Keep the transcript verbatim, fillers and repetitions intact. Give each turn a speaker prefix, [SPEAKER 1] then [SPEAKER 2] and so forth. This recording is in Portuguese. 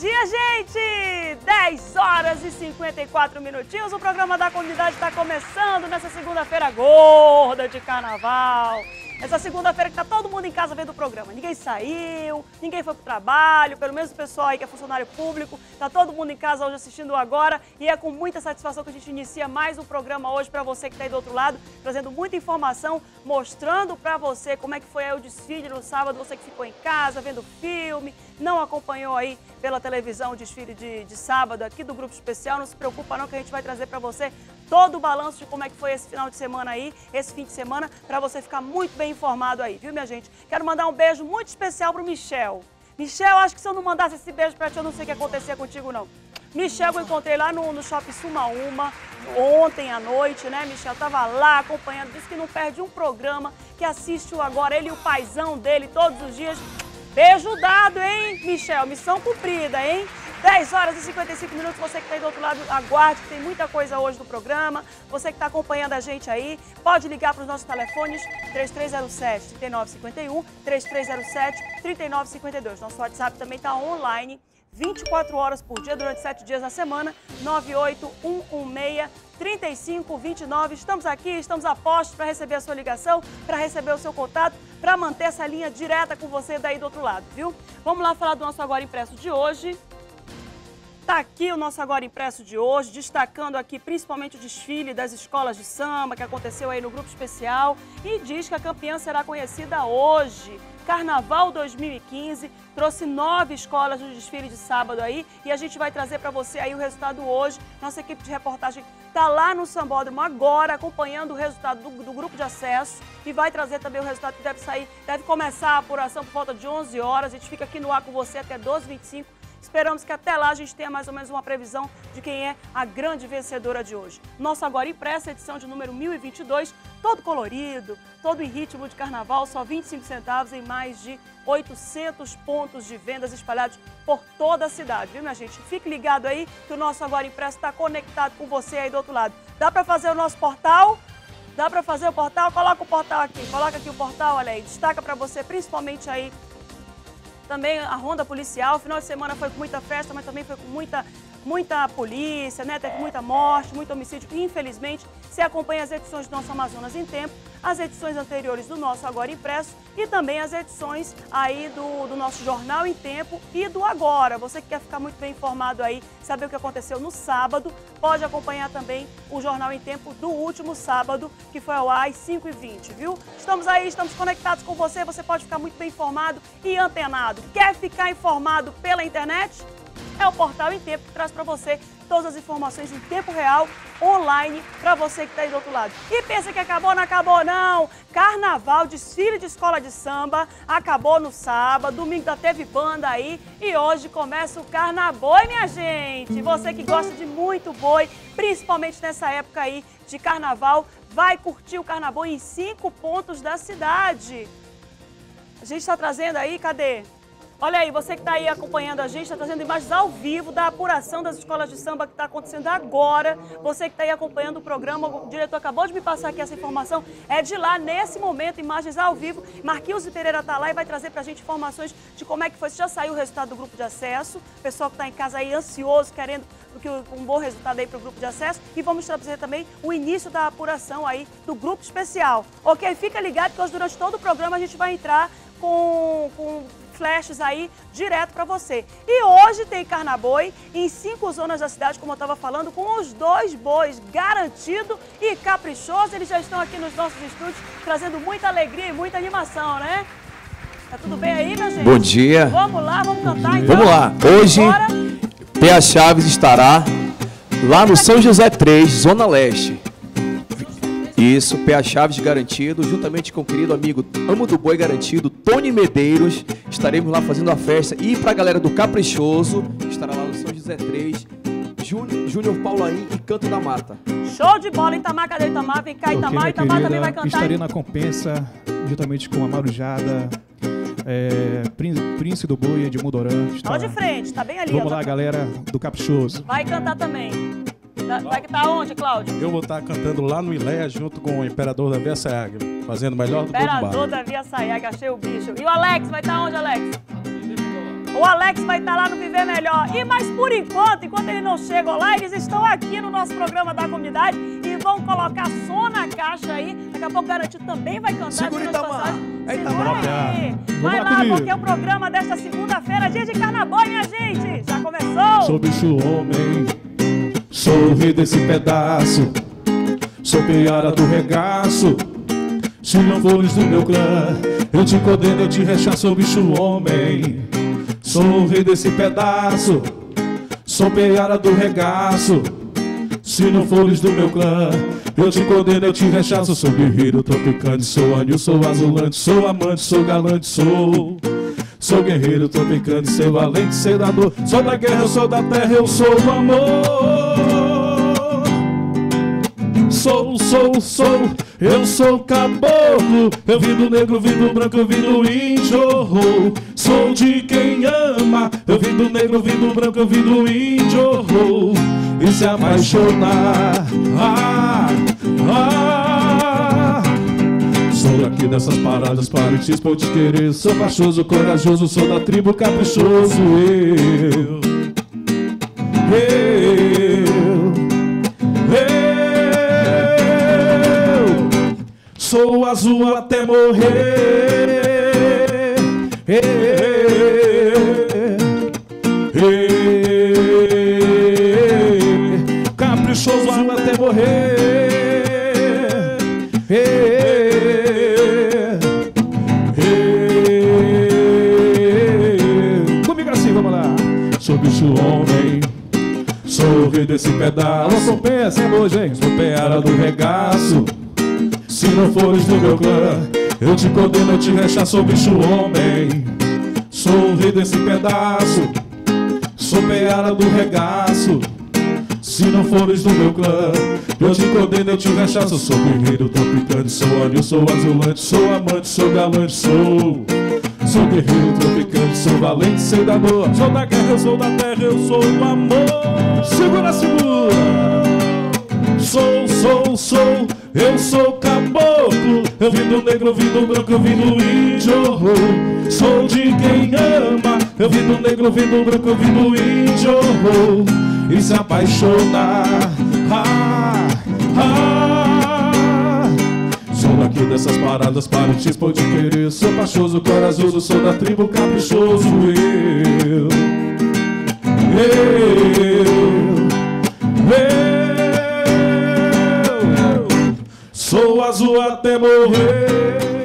[SPEAKER 1] dia, gente! dez horas e cinquenta e quatro minutinhos. O programa da comunidade está começando nessa segunda-feira gorda de carnaval. Essa segunda-feira que tá todo mundo em casa vendo o programa. Ninguém saiu, ninguém foi pro trabalho, pelo menos o pessoal aí que é funcionário público. Tá todo mundo em casa hoje assistindo agora e é com muita satisfação que a gente inicia mais um programa hoje para você que tá aí do outro lado, trazendo muita informação, mostrando para você como é que foi aí o desfile no sábado, você que ficou em casa vendo filme, não acompanhou aí pela televisão o desfile de, de sábado aqui do Grupo Especial, não se preocupa não que a gente vai trazer para você todo o balanço de como é que foi esse final de semana aí, esse fim de semana, para você ficar muito bem informado aí, viu, minha gente? Quero mandar um beijo muito especial pro Michel. Michel, acho que se eu não mandasse esse beijo pra ti, eu não sei o que acontecia contigo, não. Michel, eu encontrei lá no, no Shopping Suma Uma, ontem à noite, né? Michel tava lá acompanhando, disse que não perde um programa, que assiste agora, ele e o paizão dele todos os dias. Beijo dado, hein, Michel? Missão cumprida, hein? dez horas e cinquenta e cinco minutos, você que está aí do outro lado, aguarde, que tem muita coisa hoje no programa. Você que está acompanhando a gente aí, pode ligar para os nossos telefones três três zero sete, três nove cinco um, três três zero sete, três nove cinco dois. Nosso WhatsApp também está online, vinte e quatro horas por dia, durante sete dias na semana, nove oito um um seis, três cinco dois nove. Estamos aqui, estamos a postos para receber a sua ligação, para receber o seu contato, para manter essa linha direta com você daí do outro lado, viu? Vamos lá falar do nosso Agora Impresso de hoje. Está aqui o nosso Agora Impresso de hoje, destacando aqui principalmente o desfile das escolas de samba que aconteceu aí no Grupo Especial e diz que a campeã será conhecida hoje. Carnaval dois mil e quinze trouxe nove escolas no desfile de sábado aí e a gente vai trazer para você aí o resultado hoje. Nossa equipe de reportagem está lá no Sambódromo agora acompanhando o resultado do, do grupo de acesso e vai trazer também o resultado que deve sair, deve começar a apuração por volta de onze horas. A gente fica aqui no ar com você até doze e vinte e cinco. Esperamos que até lá a gente tenha mais ou menos uma previsão de quem é a grande vencedora de hoje. Nosso Agora Impresso, edição de número mil e vinte e dois, todo colorido, todo em ritmo de carnaval, só vinte e cinco centavos em mais de oitocentos pontos de vendas espalhados por toda a cidade, viu, minha gente? Fique ligado aí que o nosso Agora Impresso está conectado com você aí do outro lado. Dá para fazer o nosso portal? Dá para fazer o portal? Coloca o portal aqui, coloca aqui o portal, olha aí, destaca para você, principalmente aí, também a ronda policial. O final de semana foi com muita festa, mas também foi com muita, muita polícia, né? Teve muita morte, muito homicídio. Infelizmente, você acompanha as edições do nosso Amazonas em Tempo, as edições anteriores do nosso Agora Impresso e também as edições aí do, do nosso Jornal em Tempo e do Agora. Você que quer ficar muito bem informado aí, saber o que aconteceu no sábado, pode acompanhar também o Jornal em Tempo do último sábado, que foi ao ar às cinco e vinte, viu? Estamos aí, estamos conectados com você, você pode ficar muito bem informado e antenado. Quer ficar informado pela internet? É o Portal em Tempo que traz para você todas as informações em tempo real, online, para você que está aí do outro lado. E pensa que acabou? Não acabou, não! Carnaval, desfile de escola de samba, acabou no sábado, domingo já teve banda aí e hoje começa o Carnaboi, minha gente! Você que gosta de muito boi, principalmente nessa época aí de carnaval, vai curtir o Carnaboi em cinco pontos da cidade. A gente está trazendo aí, cadê? Olha aí, você que está aí acompanhando a gente, está trazendo imagens ao vivo da apuração das escolas de samba que está acontecendo agora. Você que está aí acompanhando o programa, o diretor acabou de me passar aqui essa informação, é de lá, nesse momento, imagens ao vivo. Marquinhos Pereira está lá e vai trazer para a gente informações de como é que foi, se já saiu o resultado do grupo de acesso, o pessoal que está em casa aí ansioso, querendo que um bom resultado aí para o grupo de acesso. E vamos trazer também o início da apuração aí do grupo especial. Ok? Fica ligado que hoje, durante todo o programa, a gente vai entrar com... com flashes aí direto para você. E hoje tem Carnaboi em cinco zonas da cidade, como eu estava falando, com os dois bois garantido e caprichoso. Eles já estão aqui nos nossos estúdios trazendo muita alegria e muita animação, né? Tá tudo bem aí, minha gente?
[SPEAKER 2] Bom dia.
[SPEAKER 1] Vamos lá, vamos cantar então.
[SPEAKER 2] Vamos lá. Hoje, P A Chaves estará lá no São José três, Zona Leste. Isso, P A Chaves garantido, juntamente com o querido amigo Amo do Boi garantido, Tony Medeiros, estaremos lá fazendo a festa. E para a galera do Caprichoso, estará lá no São José três, Júnior Paulaim e Canto da Mata.
[SPEAKER 1] Show de bola, Itamar, cadê Itamar? Vem cá, Itamar, okay, Itamar querida, também vai cantar.
[SPEAKER 3] Estarei na compensa, juntamente com a Marujada, é, Príncipe do Boi, de Mudoran.
[SPEAKER 1] Está de frente, tá bem ali.
[SPEAKER 3] Vamos ó, lá, tá... galera do Caprichoso.
[SPEAKER 1] Vai cantar também. Vai estar onde, Cláudio?
[SPEAKER 4] Eu vou estar cantando lá no Ileia, junto com o Imperador da Via Sayaga, fazendo o melhor do
[SPEAKER 1] Imperador da Via Sayaga, achei o bicho. E o Alex, vai estar onde, Alex? O O Alex vai estar lá no Viver Melhor. E mas por enquanto, enquanto eles não chegam lá, eles estão aqui no nosso programa da comunidade e vão colocar som na caixa aí. Daqui a pouco o Garantido também vai cantar.
[SPEAKER 2] Segura, Itamar.
[SPEAKER 1] Segura
[SPEAKER 2] Itamar.
[SPEAKER 1] aí.
[SPEAKER 3] Vamos
[SPEAKER 1] Vai
[SPEAKER 3] lá
[SPEAKER 1] lá,
[SPEAKER 3] comigo.
[SPEAKER 1] porque é o programa desta segunda-feira, dia de carnaval, minha gente. Já começou.
[SPEAKER 3] Sou bicho homem, sou o rei desse pedaço, sou piara do regaço. Se não fores do meu clã, eu te condeno, eu te rechaço. Sou bicho homem, sou o rei desse pedaço, sou piara do regaço. Se não fores do meu clã, eu te condeno, eu te rechaço. Sou guerreiro tropicante, sou anil, sou azulante, sou amante, sou galante, sou. Sou guerreiro tropicante, sou valente, sei da dor. Sou da guerra, eu sou da terra, eu sou o amor. Sou, sou, sou, eu sou caboclo. Eu vim do negro, vim do branco, eu vim do índio. Sou de quem ama. Eu vim do negro, vim do branco, eu vim do índio. E se apaixonar, ah, ah. Sou daqui dessas paradas, Parintins, pode querer. Sou cachoso, corajoso, sou da tribo caprichoso. Eu, eu, eu sou azul até morrer. Eu, eu, caprichoso azul até morrer. Comigo assim, vamos lá. Sou bicho homem, sou o rei desse pedaço. Alô, Pompeia, sem hoje, hein? Sou peara do regaço. Se não fores do meu clã, eu te condeno, eu te rechaço. Sou bicho homem, sou o rei desse pedaço, sou peara do regaço. Se não fores do meu clã, eu te condeno, eu te rechaço. Sou guerreiro tropicante, sou anil, sou azulante, sou amante, sou galante, sou. Sou guerreiro tropicante, sou valente, sei da dor. Sou da guerra, eu sou da terra, eu sou o amor. Segura, segura. Sou, sou, sou, eu sou caboclo. Eu vim do negro, eu vim do branco, eu vim do índio. Sou de quem ama. Eu vim do negro, eu vim do branco, eu vim do índio. E se apaixonar, ah, ah. Sou daqui dessas paradas, Parintins, pode querer. Sou cachoso, corajoso, sou da tribo caprichoso. Eu, eu, eu, eu sou azul até morrer.